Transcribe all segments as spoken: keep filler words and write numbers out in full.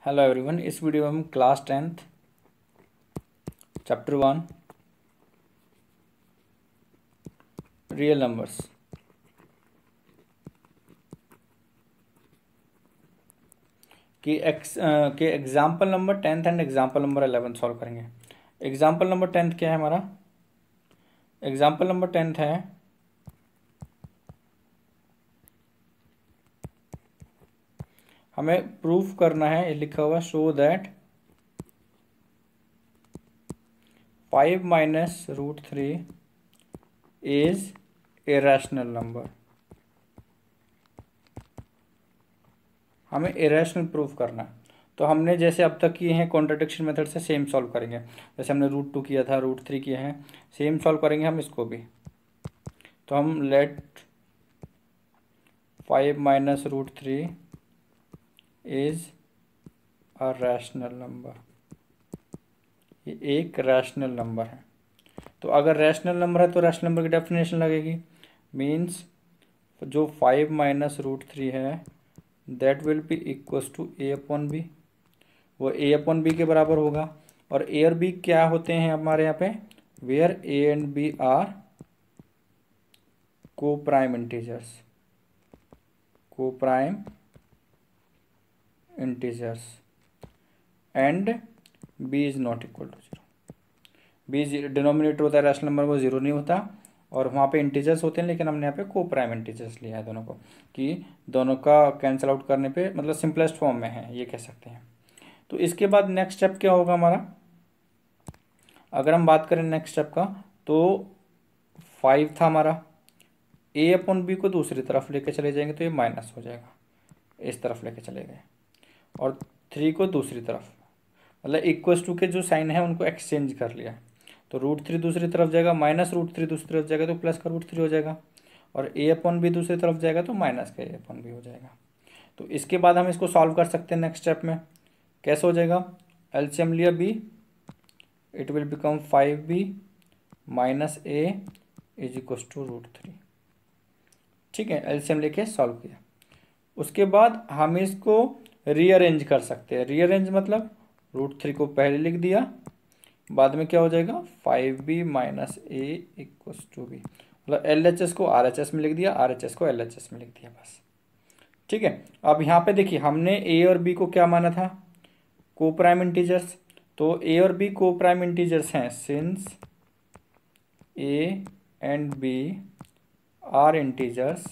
Hello everyone, इस video में हम class tenth chapter one real numbers की एक्स के example number tenth and example number eleven solve करेंगे। एग्जाम्पल नंबर टेंथ क्या है हमारा? एग्जाम्पल नंबर टेंथ है हमें प्रूफ करना है, ये लिखा हुआ show that five minus root three is a rational number. हमें इरेशनल प्रूफ करना है, तो हमने जैसे अब तक किए हैं कॉन्ट्रडिक्शन मेथड से सेम सॉल्व करेंगे। जैसे हमने रूट टू किया था, रूट थ्री किए हैं, सेम सॉल्व करेंगे हम इसको भी। तो हम let five minus root three is a rational number. ये एक रैशनल नंबर है। तो अगर रैशनल नंबर है तो रैशनल नंबर की डेफिनेशन लगेगी, मीन्स जो फाइव माइनस रूट थ्री है that will be equals to a upon b. वो ए अपॉन बी के बराबर होगा। और ए और बी क्या होते हैं हमारे यहाँ पे? Where a and b are coprime integers, coprime integers and b is not equal to zero. B denominator होता है रैशनल नंबर, वो जीरो नहीं होता, और वहाँ पे इंटीजर्स होते हैं, लेकिन हमने यहाँ पे को प्राइम इंटीजर्स लिया है दोनों को, कि दोनों का कैंसिल आउट करने पे मतलब सिंपलेस्ट फॉर्म में है, ये कह सकते हैं। तो इसके बाद नेक्स्ट स्टेप क्या होगा हमारा? अगर हम बात करें नेक्स्ट स्टेप का, तो फाइव था हमारा, ए अपॉन बी को दूसरी तरफ लेके चले जाएंगे तो ये माइनस हो जाएगा, इस तरफ लेके चले गए, और थ्री को दूसरी तरफ, मतलब इक्वल्स टू के जो साइन है उनको एक्सचेंज कर लिया। तो रूट थ्री दूसरी तरफ जाएगा, माइनस रूट थ्री दूसरी तरफ जाएगा तो प्लस का रूट थ्री हो जाएगा, और ए अपॉन बी दूसरी तरफ जाएगा तो माइनस का ए अपॉन बी हो जाएगा। तो इसके बाद हम इसको सॉल्व कर सकते हैं नेक्स्ट स्टेप में। कैसे हो जाएगा? एलसीएम लिया b, it will become five b minus a is equal to root three. ठीक है, एलसीएम लेके सॉल्व किया। उसके बाद हम इसको रीअरेंज कर सकते हैं। रीअरेंज मतलब रूट थ्री को पहले लिख दिया, बाद में क्या हो जाएगा? Five b minus a equal to b, मतलब एल एच एस को आर एच एस में लिख दिया, आर एच एस को एल एच एस में लिख दिया, बस। ठीक है, अब यहाँ पे देखिए हमने ए और बी को क्या माना था? को प्राइम इंटीजर्स। तो ए और बी को प्राइम इंटीजर्स हैं, since a and b are integers,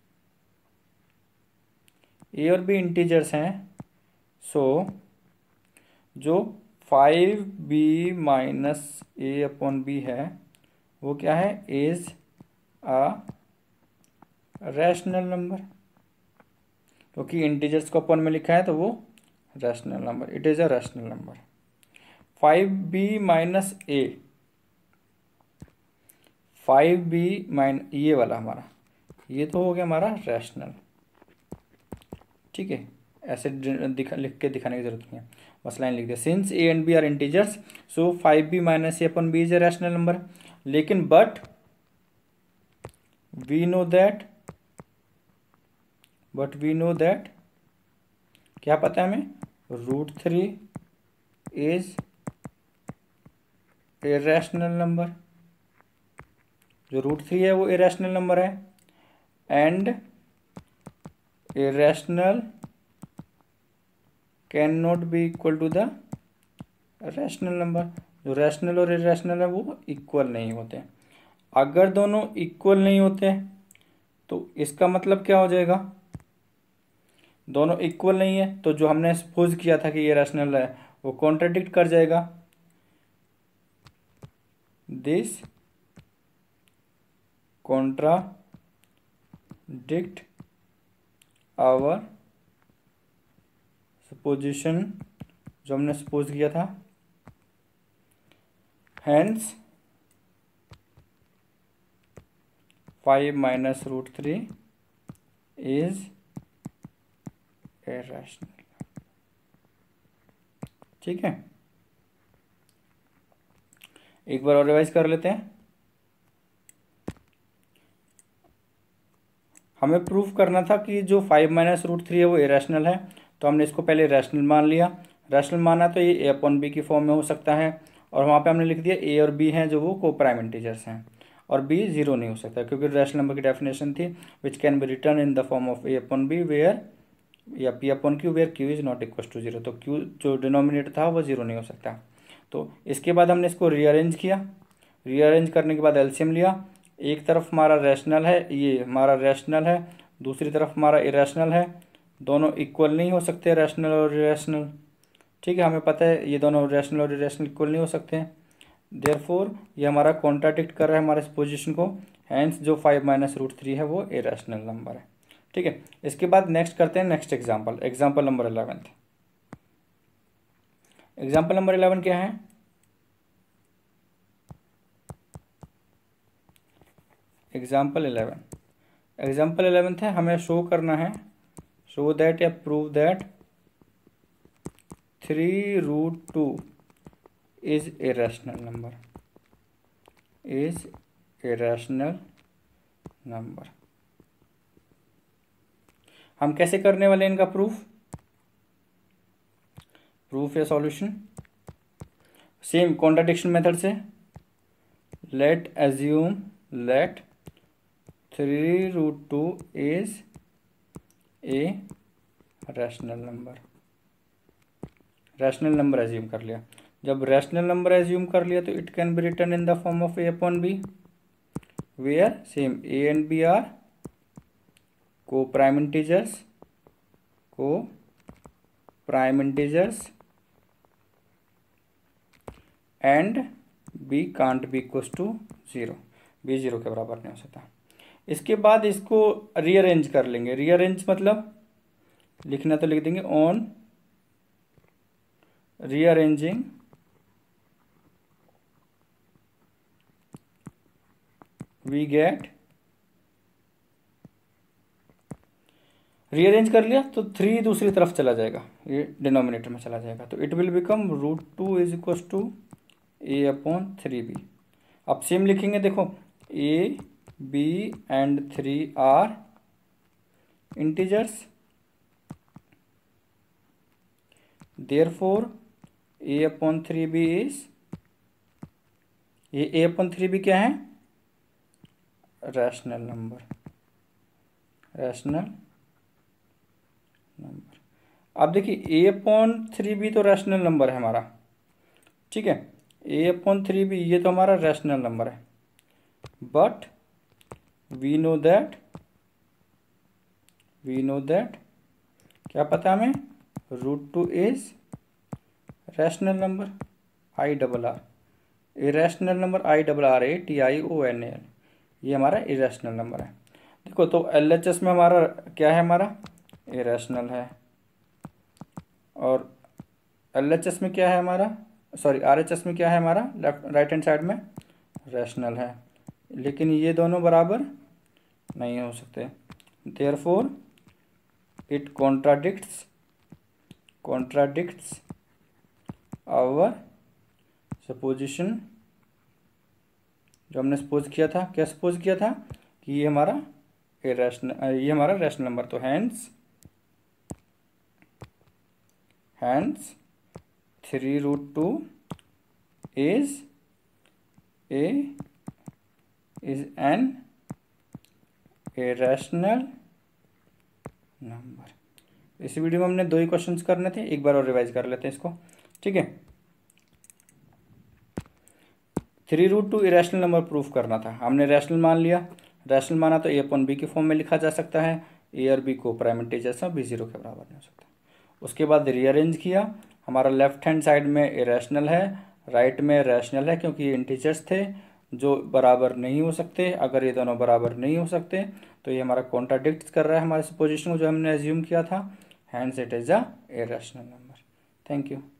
a और बी इंटीजर्स हैं, सो जो five b minus a upon b है वो क्या है? इज अ रैशनल नंबर, क्योंकि इंटीजर्स को अपॉन में लिखा है तो वो rational number, it is a rational number. Five b minus a, five b minus ये वाला हमारा, ये तो हो गया हमारा रैशनल। ठीक है, ऐसे दिखा लिख के दिखाने की जरूरत नहीं है, बस लाइन लिख दिया। Since a and b are integers so five b minus a upon b is a rational number. लेकिन but we know that but we know that क्या पता है हमें? Root three is a rational number. जो root three है वो irrational number है, and irrational cannot be equal to the rational number. जो रैशनल और इरेशनल है वो इक्वल नहीं होते। अगर दोनों इक्वल नहीं होते तो इसका मतलब क्या हो जाएगा? दोनों इक्वल नहीं है तो जो हमने सपोज किया था कि ये रैशनल है वो कॉन्ट्राडिक्ट कर जाएगा। दिस कॉन्ट्राडिक्ट आवर सपोजिशन, जो हमने सपोज किया था। Hence five minus root three is a rational. ठीक है, एक बार और रिवाइज कर लेते हैं। हमें प्रूफ करना था कि जो फाइव माइनस रूट थ्री है वो इरेशनल है, तो हमने इसको पहले रैशनल मान लिया। रैशनल माना तो ये ए अपॉन बी की फॉर्म में हो सकता है, और वहाँ पे हमने लिख दिया ए और बी हैं जो वो को प्राइम इंटीजर्स हैं, और बी जीरो नहीं हो सकता क्योंकि रैशनल नंबर की डेफिनेशन थी which can be written in the form of a upon b where या p upon q where q is not equal to zero. तो क्यू जो डिनोमिनेटर था वो जीरो नहीं हो सकता। तो इसके बाद हमने इसको रीअरेंज किया। रीअरेंज करने के बाद एलसीएम लिया। एक तरफ हमारा रैशनल है, ये हमारा रैशनल है, दूसरी तरफ हमारा इरेशनल है। दोनों इक्वल नहीं हो सकते, रैशनल और इरेशनल। ठीक है, हमें पता है ये दोनों रैशनल और इरेशनल इक्वल नहीं हो सकते हैं। देयरफॉर ये हमारा कॉन्ट्राडिक्ट कर रहा है हमारे इस पोजिशन को। हैंस जो फाइव माइनस रूट थ्री है वो इरेशनल नंबर है। ठीक है, इसके बाद नेक्स्ट करते हैं next example, example number eleventh. Example number eleven क्या है? एग्जाम्पल इलेवन एग्जाम्पल इलेवेंथ है, हमें शो करना है, शो दैट या prove that three root two is a rational number, is a rational number. हम कैसे करने वाले इनका प्रूफ? प्रूफ या सॉल्यूशन सेम कॉन्ट्राडिक्शन मेथड से। Let assume let three root two is a rational number. Rational number assume कर लिया। जब रैशनल नंबर एज्यूम कर लिया तो it can be written in the form of a upon b where same a and b are coprime integers, coprime integers and b can't be equals to zero, b zero के बराबर नहीं हो सकता। इसके बाद इसको rearrange कर लेंगे। रीअरेंज मतलब लिखना तो लिख देंगे on rearranging we get, rearrange कर लिया तो थ्री दूसरी तरफ चला जाएगा, ये डिनोमिनेटर में चला जाएगा, तो it will become root two is equal to a upon three b. अब सेम लिखेंगे, देखो a b and three are integers, therefore a upon three b is, ये ए अपॉन थ्री बी क्या है? Rational number, rational number. अब देखिए a upon three b तो rational number है हमारा, ठीक है, ए अपॉन थ्री बी ये तो हमारा रैशनल नंबर है, but we know that we know that क्या पता हमें? Root two is rational number, I double R, irrational number I double R A T I O N A, L हमारा irrational number है। देखो तो L H S में हमारा क्या है? हमारा इरेशनल है, और एल एच एस में क्या है हमारा? सॉरी आर एच एस में क्या है हमारा? लेफ्ट राइट हैंड साइड में रैशनल है, लेकिन ये दोनों बराबर नहीं हो सकते। Therefore it contradicts contradicts our supposition, जो हमने सपोज किया था। क्या सपोज किया था? कि ये हमारा इरेशनल, ये हमारा रैशनल नंबर, तो hence hence three root two is a is an irrational number. इस वीडियो में हमने दो ही क्वेश्चंस करने थे, एक बार और रिवाइज कर लेते हैं इसको, ठीक है। Three root two irrational number proof करना था, हमने रैशनल मान लिया। रैशनल माना तो ए अपॉन बी के फॉर्म में लिखा जा सकता है, ए और बी को प्राइम इंटीजर्स हैं, बी जीरो के बराबर नहीं हो सकता। उसके बाद रीअरेंज किया, हमारा लेफ्ट हैंड साइड में इरेशनल है, राइट में रैशनल है, क्योंकि ये इंटीजर्स थे जो बराबर नहीं हो सकते। अगर ये दोनों बराबर नहीं हो सकते तो ये हमारा कॉन्ट्राडिक्ट कर रहा है हमारे सपोजिशन को जो हमने एज्यूम किया था। Hence it is a irrational number. Thank you.